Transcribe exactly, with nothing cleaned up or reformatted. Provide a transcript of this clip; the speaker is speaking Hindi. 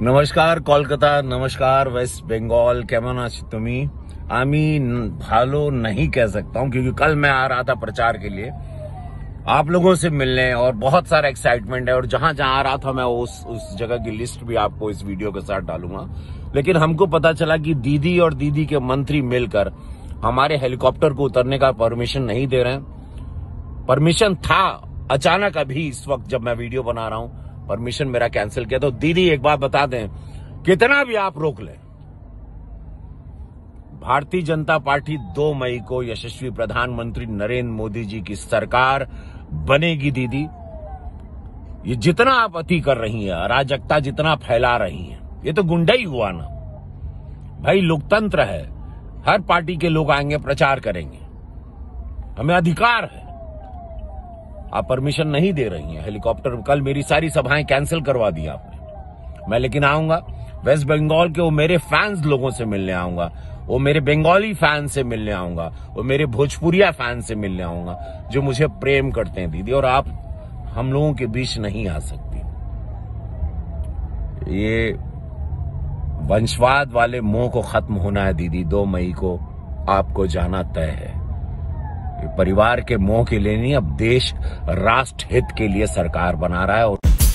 নমস্কার কলকাতা, नमस्कार वेस्ट बंगाल। কেমন আছো তুমি? আমি ভালো नहीं कह सकता हूं क्योंकि कल मैं आ रहा था प्रचार के लिए आप लोगों से मिलने और बहुत सारा एक्साइटमेंट है और जहां जहां आ रहा था मैं उस उस जगह की लिस्ट भी आपको इस वीडियो के साथ डालूंगा। लेकिन हमको पता चला कि दीदी और दीदी के मंत्री मिलकर हमारे हेलीकॉप्टर को उतरने का परमिशन नहीं दे रहे हैं। परमिशन था, अचानक अभी इस वक्त जब मैं वीडियो बना रहा हूं परमिशन मेरा कैंसिल किया। तो दीदी एक बात बता दें, कितना भी आप रोक लें, भारतीय जनता पार्टी दो मई को यशस्वी प्रधानमंत्री नरेंद्र मोदी जी की सरकार बनेगी। दीदी, ये जितना आप अति कर रही हैं, अराजकता जितना फैला रही हैं, ये तो गुंडा ही हुआ ना भाई। लोकतंत्र है, हर पार्टी के लोग आएंगे, प्रचार करेंगे, हमें अधिकार है। आप परमिशन नहीं दे रही हैं हेलीकॉप्टर। कल मेरी सारी सभाएं कैंसिल करवा दी आपने। मैं लेकिन आऊंगा, वेस्ट बंगाल के वो मेरे फैंस लोगों से मिलने आऊंगा, वो मेरे बंगाली फैन से मिलने आऊंगा, वो मेरे भोजपुरिया फैन से मिलने आऊंगा जो मुझे प्रेम करते हैं दीदी। और आप हम लोगों के बीच नहीं आ सकती। ये वंशवाद वाले मोह को खत्म होना है दीदी। दो मई को आपको जाना तय है। परिवार के मोह के लिए नहीं, अब देश राष्ट्र हित के लिए सरकार बना रहा है।